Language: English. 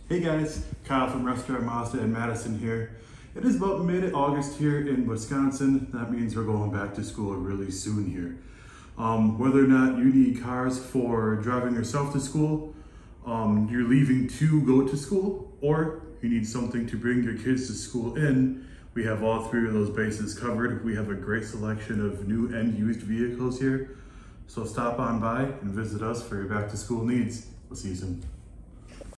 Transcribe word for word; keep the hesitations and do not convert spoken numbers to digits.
Hey guys, Kyle from Russ Darrow Mazda in Madison here. It is about mid-August here in Wisconsin. That means we're going back to school really soon here. Um, whether or not you need cars for driving yourself to school, um, you're leaving to go to school, or you need something to bring your kids to school in, we have all three of those bases covered. We have a great selection of new and used vehicles here. So stop on by and visit us for your back to school needs. We'll see you soon.